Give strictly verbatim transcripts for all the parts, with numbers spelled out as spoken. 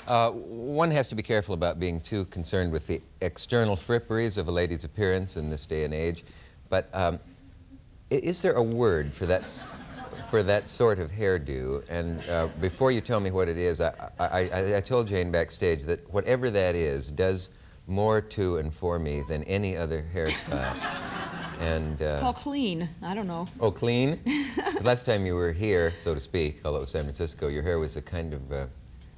Uh, one has to be careful about being too concerned with the external fripperies of a lady's appearance in this day and age. But um, is there a word for that, for that sort of hairdo? And uh, before you tell me what it is, I, I, I, I told Jane backstage that whatever that is does more to and for me than any other hairstyle. And, uh, it's called clean. I don't know. Oh, clean? The last time you were here, so to speak, although it was San Francisco, your hair was a kind of uh,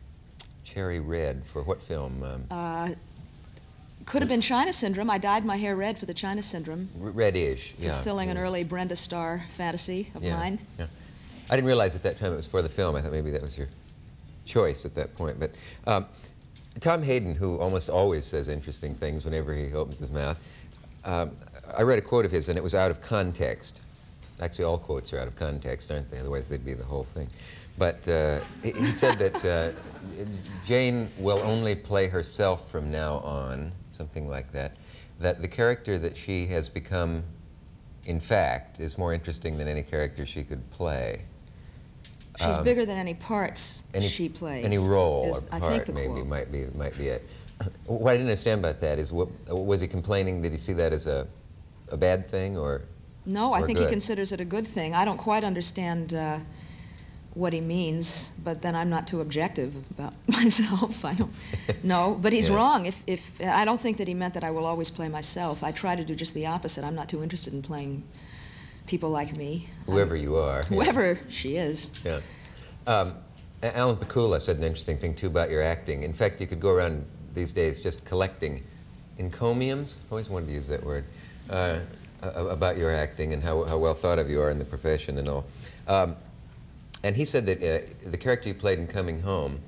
cherry red. For what film? Um, uh, could have been China Syndrome. I dyed my hair red for the China Syndrome. Reddish, yeah. Fulfilling yeah. an early Brenda Starr fantasy of yeah, mine. Yeah. I didn't realize at that time it was for the film. I thought maybe that was your choice at that point. But um, Tom Hayden, who almost always says interesting things whenever he opens his mouth, um, I read a quote of his, and it was out of context. Actually, all quotes are out of context, aren't they? Otherwise, they'd be the whole thing. But uh, he, he said that uh, Jane will only play herself from now on, something like that, that the character that she has become, in fact, is more interesting than any character she could play. She's um, bigger than any parts any, she plays. Any role is, or part, I think the maybe, quote. might be, might be it. What I didn't understand about that is, what, was he complaining? Did he see that as a, a bad thing, or No, I or think good? he considers it a good thing. I don't quite understand uh, what he means, but then I'm not too objective about myself. I don't know, but he's yeah. wrong. If, if I don't think that he meant that I will always play myself. I try to do just the opposite. I'm not too interested in playing people like me. Whoever I'm, you are. Whoever yeah. she is. Yeah. Um, Alan Pakula said an interesting thing, too, about your acting. In fact, you could go around these days just collecting encomiums, I always wanted to use that word, uh, about your acting and how, how well thought of you are in the profession and all. Um, and he said that uh, the character you played in Coming Home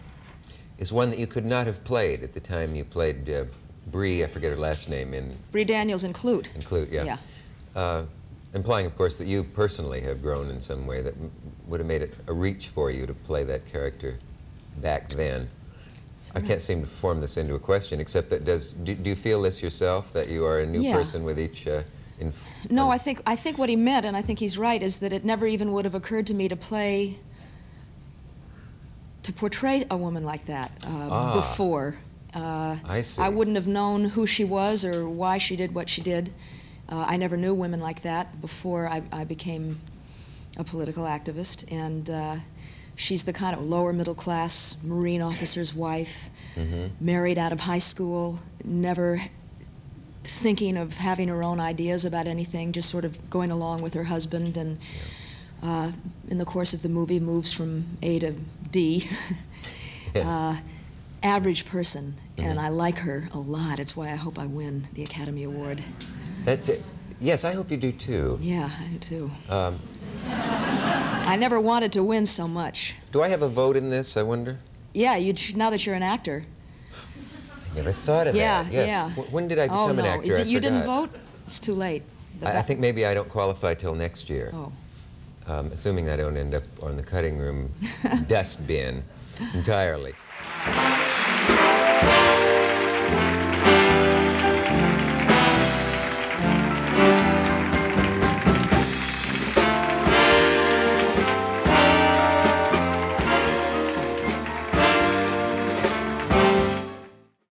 is one that you could not have played at the time you played uh, Bree, I forget her last name, in... Bree Daniels in Clute. In Clute, yeah. Yeah. Uh, implying, of course, that you personally have grown in some way that m would have made it a reach for you to play that character back then. I can't seem to form this into a question, except that does do, do you feel this yourself, that you are a new yeah. person with each uh, inf No, I think, I think what he meant, and I think he's right, is that it never even would have occurred to me to play, to portray a woman like that uh, ah, before. Uh, I see. I wouldn't have known who she was or why she did what she did. Uh, I never knew women like that before I, I became a political activist, and uh, she's the kind of lower middle class Marine officer's wife, mm-hmm. married out of high school, never thinking of having her own ideas about anything, just sort of going along with her husband, and uh, in the course of the movie moves from A to D. uh, average person, mm-hmm. and I like her a lot. It's why I hope I win the Academy Award. That's it. Yes, I hope you do too. Yeah, I do too. Um, I never wanted to win so much. do I have a vote in this, I wonder? Yeah, you now that you're an actor. I never thought of yeah, that. Yes. Yeah. W when did I become oh, no. an actor? You, I you didn't forgot. vote? It's too late. I, I think maybe I don't qualify till next year. Oh. Um, assuming I don't end up on the cutting room dustbin entirely.